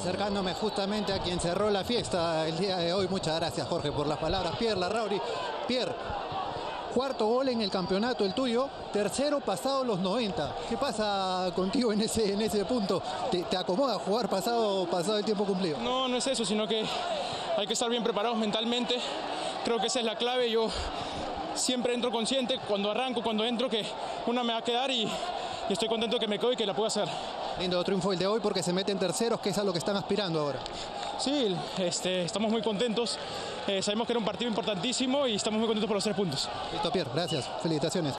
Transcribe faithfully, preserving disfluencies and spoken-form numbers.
acercándome justamente a quien cerró la fiesta el día de hoy. Muchas gracias, Jorge, por las palabras. Pierre Larrauri. Pierre, cuarto gol en el campeonato el tuyo, tercero pasado los noventa. ¿Qué pasa contigo en ese, en ese punto? ¿Te, te acomoda jugar pasado, pasado el tiempo cumplido? No, no es eso, sino que hay que estar bien preparados mentalmente. Creo que esa es la clave. Yo siempre entro consciente cuando arranco, cuando entro, que una me va a quedar y, y estoy contento que me quedo y que la puedo hacer. Lindo triunfo el de hoy porque se meten terceros, que es a lo que están aspirando ahora. Sí, este, estamos muy contentos. Eh, sabemos que era un partido importantísimo y estamos muy contentos por los tres puntos. Listo, Pierre, gracias. Felicitaciones.